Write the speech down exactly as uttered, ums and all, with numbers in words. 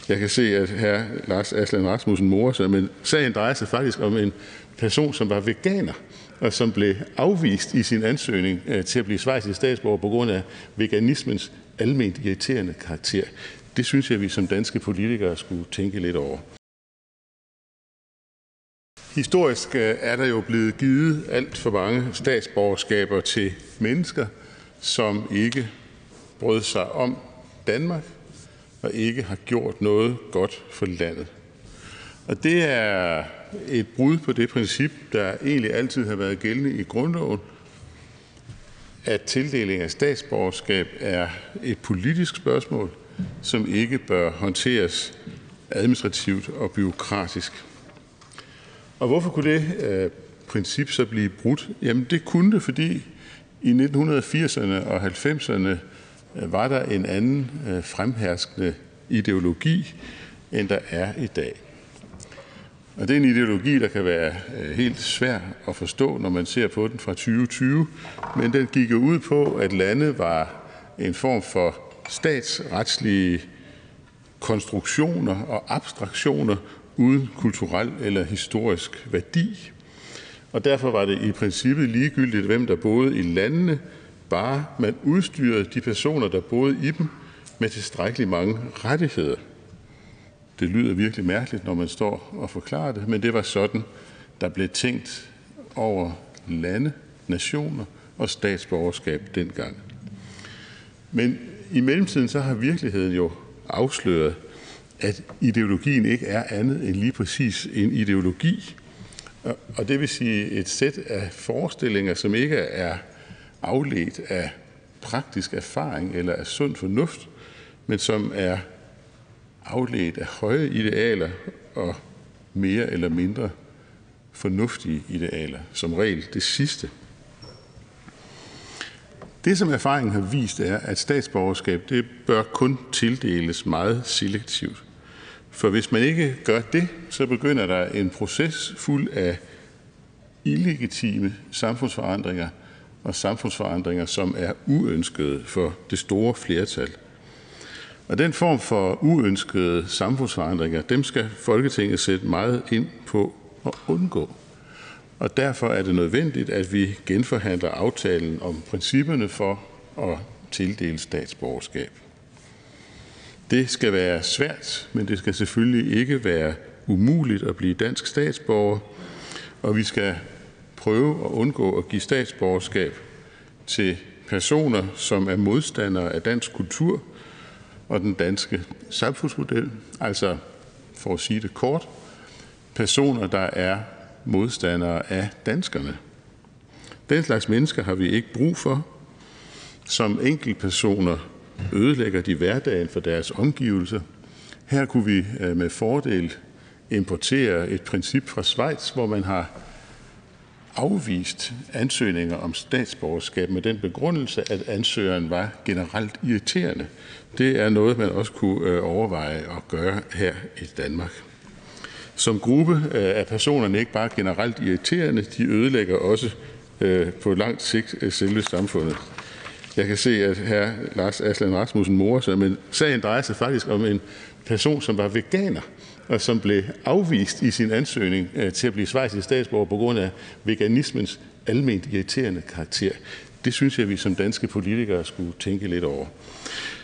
Jeg kan se, at hr. Lars Aslan Rasmussen morer sig, men sagen drejer sig faktisk om en person, som var veganer, og som blev afvist i sin ansøgning til at blive schweizisk statsborger på grund af veganismens alment irriterende karakter. Det synes jeg, vi som danske politikere skulle tænke lidt over. Historisk er der jo blevet givet alt for mange statsborgerskaber til mennesker, som ikke brød sig om Danmark og ikke har gjort noget godt for landet. Og det er et brud på det princip, der egentlig altid har været gældende i grundloven, at tildeling af statsborgerskab er et politisk spørgsmål, som ikke bør håndteres administrativt og bureaukratisk. Og hvorfor kunne det øh, princip så blive brudt? Jamen det kunne det, fordi i nitten firserne og halvfemserne øh, var der en anden øh, fremherskende ideologi, end der er i dag. Og det er en ideologi, der kan være øh, helt svær at forstå, når man ser på den fra tyve tyve, men den gik jo ud på, at lande var en form for statsretslige konstruktioner og abstraktioner uden kulturel eller historisk værdi. Og derfor var det i princippet ligegyldigt, hvem der boede i landene, bare man udstyrede de personer, der boede i dem, med tilstrækkeligt mange rettigheder. Det lyder virkelig mærkeligt, når man står og forklarer det, men det var sådan, der blev tænkt over lande, nationer og statsborgerskab dengang. Men i mellemtiden så har virkeligheden jo afsløret, at ideologien ikke er andet end lige præcis en ideologi. Og det vil sige et sæt af forestillinger, som ikke er afledt af praktisk erfaring eller af sund fornuft, men som er afledt af høje idealer og mere eller mindre fornuftige idealer, som regel det sidste. Det, som erfaringen har vist, er, at statsborgerskab det bør kun tildeles meget selektivt. For hvis man ikke gør det, så begynder der en proces fuld af illegitime samfundsforandringer og samfundsforandringer, som er uønskede for det store flertal. Og den form for uønskede samfundsforandringer, dem skal Folketinget sætte meget ind på at undgå. Og derfor er det nødvendigt, at vi genforhandler aftalen om principperne for at tildele statsborgerskab. Det skal være svært, men det skal selvfølgelig ikke være umuligt at blive dansk statsborger, og vi skal prøve at undgå at give statsborgerskab til personer, som er modstandere af dansk kultur og den danske samfundsmodel, altså for at sige det kort, personer, der er modstandere af danskerne. Den slags mennesker har vi ikke brug for. Som enkeltpersoner ødelægger de hverdagen for deres omgivelser. Her kunne vi med fordel importere et princip fra Schweiz, hvor man har afvist ansøgninger om statsborgerskab med den begrundelse, at ansøgeren var generelt irriterende. Det er noget, man også kunne overveje at gøre her i Danmark. Som gruppe er personerne ikke bare generelt irriterende, de ødelægger også på langt sigt selve samfundet. Jeg kan se, at hr. Lars Aslan Rasmussen morer sig, men sagen drejer sig faktisk om en person, som var veganer, og som blev afvist i sin ansøgning til at blive schweizisk statsborger på grund af veganismens alment irriterende karakter. Det synes jeg, vi som danske politikere skulle tænke lidt over.